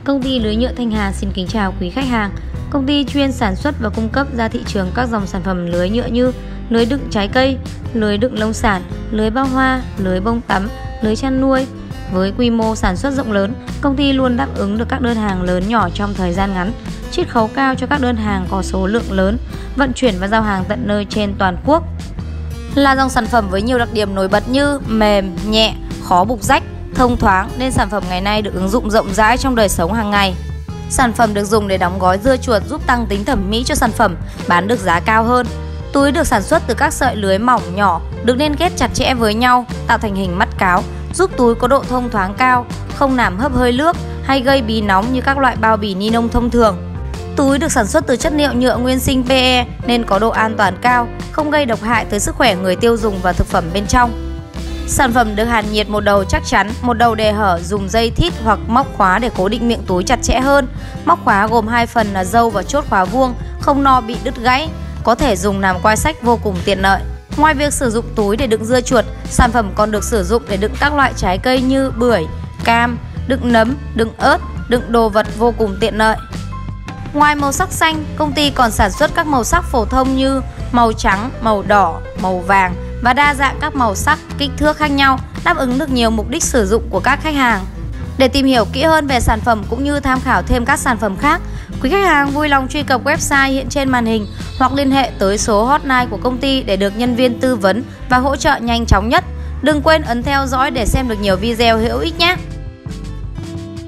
Công ty lưới nhựa Thanh Hà xin kính chào quý khách hàng. Công ty chuyên sản xuất và cung cấp ra thị trường các dòng sản phẩm lưới nhựa như lưới đựng trái cây, lưới đựng nông sản, lưới bao hoa, lưới bông tắm, lưới chăn nuôi. Với quy mô sản xuất rộng lớn, công ty luôn đáp ứng được các đơn hàng lớn nhỏ trong thời gian ngắn, chiết khấu cao cho các đơn hàng có số lượng lớn, vận chuyển và giao hàng tận nơi trên toàn quốc. Là dòng sản phẩm với nhiều đặc điểm nổi bật như mềm, nhẹ, khó bục rách, thông thoáng nên sản phẩm ngày nay được ứng dụng rộng rãi trong đời sống hàng ngày. Sản phẩm được dùng để đóng gói dưa chuột giúp tăng tính thẩm mỹ cho sản phẩm, bán được giá cao hơn. Túi được sản xuất từ các sợi lưới mỏng nhỏ, được liên kết chặt chẽ với nhau, tạo thành hình mắt cáo, giúp túi có độ thông thoáng cao, không làm hấp hơi nước hay gây bí nóng như các loại bao bì ni lông thông thường. Túi được sản xuất từ chất liệu nhựa nguyên sinh PE nên có độ an toàn cao, không gây độc hại tới sức khỏe người tiêu dùng và thực phẩm bên trong. Sản phẩm được hàn nhiệt một đầu chắc chắn, một đầu để hở dùng dây thít hoặc móc khóa để cố định miệng túi chặt chẽ hơn. Móc khóa gồm hai phần là dâu và chốt khóa vuông, không no bị đứt gãy, có thể dùng làm quai sách vô cùng tiện lợi. Ngoài việc sử dụng túi để đựng dưa chuột, sản phẩm còn được sử dụng để đựng các loại trái cây như bưởi, cam, đựng nấm, đựng ớt, đựng đồ vật vô cùng tiện lợi. Ngoài màu sắc xanh, công ty còn sản xuất các màu sắc phổ thông như màu trắng, màu đỏ, màu vàng và đa dạng các màu sắc, kích thước khác nhau, đáp ứng được nhiều mục đích sử dụng của các khách hàng. Để tìm hiểu kỹ hơn về sản phẩm cũng như tham khảo thêm các sản phẩm khác, quý khách hàng vui lòng truy cập website hiện trên màn hình hoặc liên hệ tới số hotline của công ty để được nhân viên tư vấn và hỗ trợ nhanh chóng nhất. Đừng quên ấn theo dõi để xem được nhiều video hữu ích nhé!